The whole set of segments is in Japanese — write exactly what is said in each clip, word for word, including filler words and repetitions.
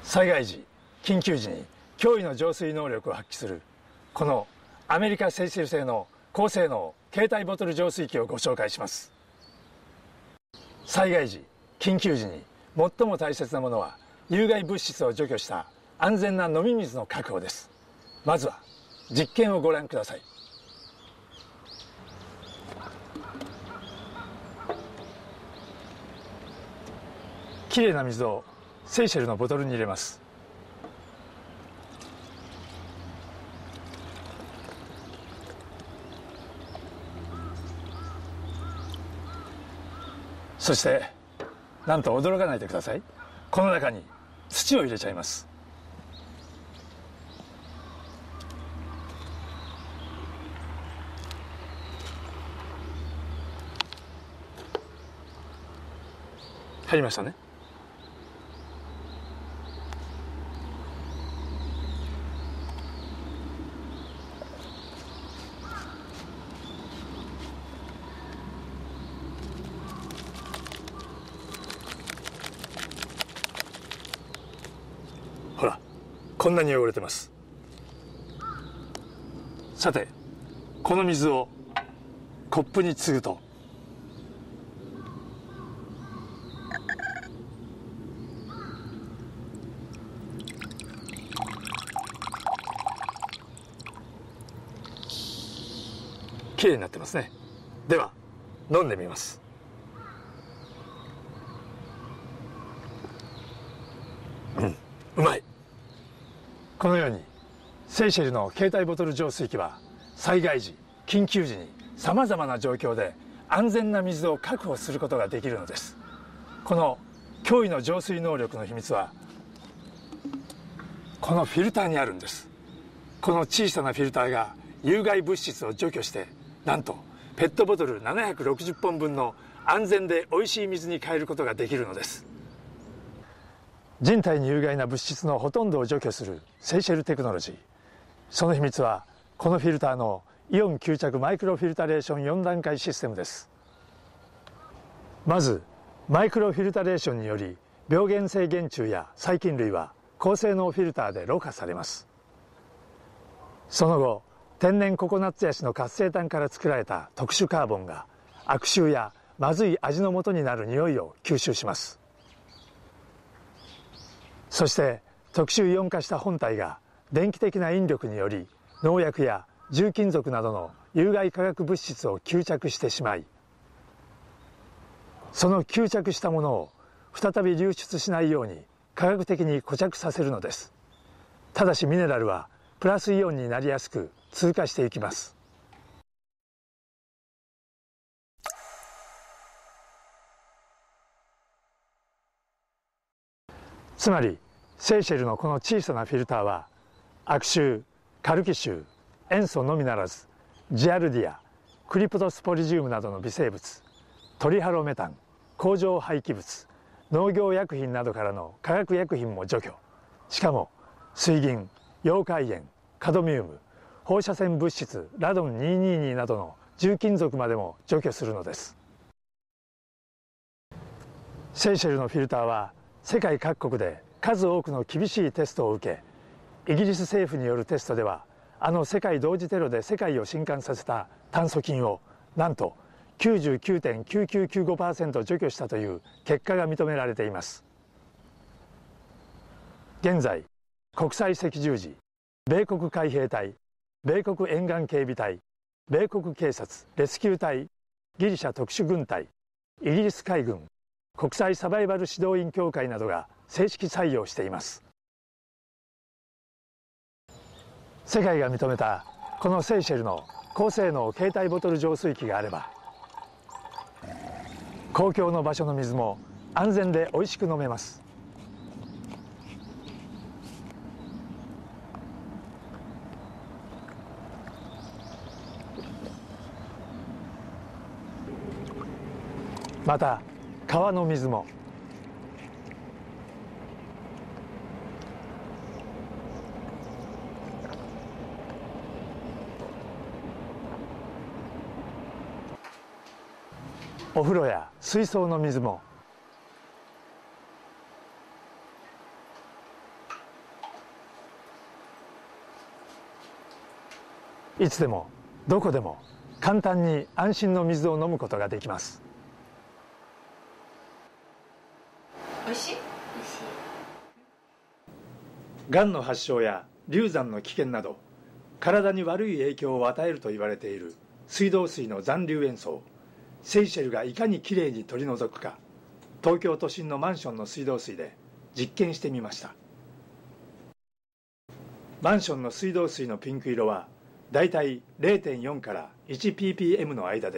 災害時、緊急時に驚異の浄水能力を発揮するこのアメリカセイシェル製の高性能携帯ボトル浄水器をご紹介します。災害時、緊急時に最も大切なものは有害物質を除去した安全な飲み水の確保です。まずは実験をご覧ください。きれいな水をセイシェルのボトルに入れます。そしてなんと驚かないでください。この中に土を入れちゃいます。入りましたね。ほら、こんなに汚れてます。さて、この水をコップに注ぐときれいになってますね。では飲んでみます。うん、うまい。このようにセイシェルの携帯ボトル浄水器は災害時、緊急時にさまざまな状況で安全な水を確保することができるのです。この驚異の浄水能力の秘密はこのフィルターにあるんです。この小さなフィルターが有害物質を除去して、なんとペットボトルななひゃくろくじゅっぽんぶんの安全でおいしい水に変えることができるのです。人体に有害な物質のほとんどを除去するセイシェルテクノロジー。その秘密はこのフィルターのイオン吸着マイクロフィルタレーションよんだんかいシステムです。まずマイクロフィルタレーションにより病原性原虫や細菌類は高性能フィルターでろ過されます。その後、天然ココナッツヤシの活性炭から作られた特殊カーボンが悪臭やまずい味の元になる匂いを吸収します。そして特殊イオン化した本体が電気的な引力により農薬や重金属などの有害化学物質を吸着してしまい、その吸着したものを再び流出しないように化学的に固着させるのです。ただしミネラルはプラスイオンになりやすく通過していきます。つまりセイシェルのこの小さなフィルターは悪臭、カルキ臭、塩素のみならずジアルディア、クリプトスポリジウムなどの微生物、トリハロメタン、工場廃棄物、農業薬品などからの化学薬品も除去。しかも水銀、溶解塩、カドミウム、放射線物質ラドンにひゃくにじゅうになどの重金属までも除去するのです。セイシェルのフィルターは世界各国で数多くの厳しいテストを受け、イギリス政府によるテストではあの世界同時テロで世界を震撼させた炭疽菌をなんと きゅうじゅうきゅうてんきゅうきゅうきゅうごパーセント 除去したという結果が認められています。現在、国際赤十字、米国海兵隊、米国沿岸警備隊、米国警察レスキュー隊、ギリシャ特殊軍隊、イギリス海軍、国際サバイバル指導員協会などが正式採用しています。世界が認めたこのセイシェルの高性能携帯ボトル浄水器があれば、公共の場所の水も安全でおいしく飲めます。また川の水もお風呂や水槽の水もいつでもどこでも簡単に安心の水を飲むことができます。 おいしい？ がんの発症や流産の危険など体に悪い影響を与えると言われている水道水の残留塩素をセイシェルがいかにきれいに取り除くか、東京都心のマンションの水道水で実験してみました。マンションの水道水のピンク色はだいたい れいてんよん から いちピーピーエム の間です。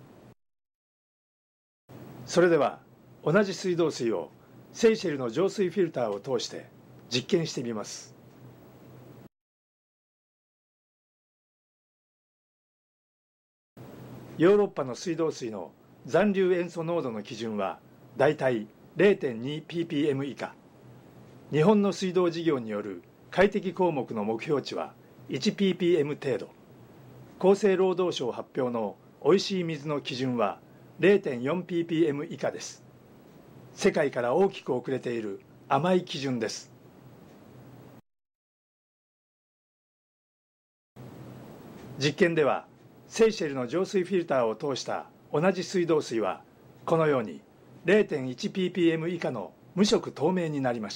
それでは同じ水道水をセイシェルの浄水フィルターを通して実験してみます。ヨーロッパの水道水の残留塩素濃度の基準はだいたい れいてんにピーピーエム 以下。日本の水道事業による快適項目の目標値はいちピーピーエム 程度。厚生労働省発表のおいしい水の基準は れいてんよんピーピーエム 以下です。世界から大きく遅れている甘い基準です。実験ではセイシェルの浄水フィルターを通した同じ水道水はこのように れいてんいちピーピーエム 以下の無色透明になりました。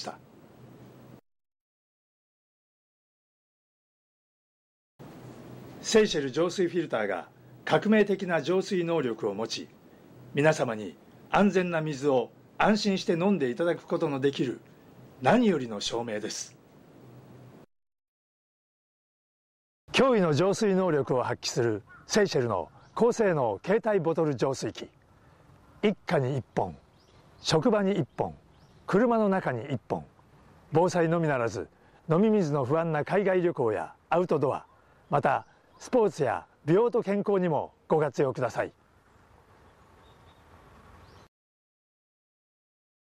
セイシェル浄水フィルターが革命的な浄水能力を持ち、皆様に安全な水を安心して飲んでいただくことのできる何よりの証明です。驚異の浄水能力を発揮するセイシェルの高性能携帯ボトル浄水器。一家にいっぽん、職場にいっぽん、車の中にいっぽん。防災のみならず飲み水の不安な海外旅行やアウトドア、またスポーツや美容と健康にもご活用ください。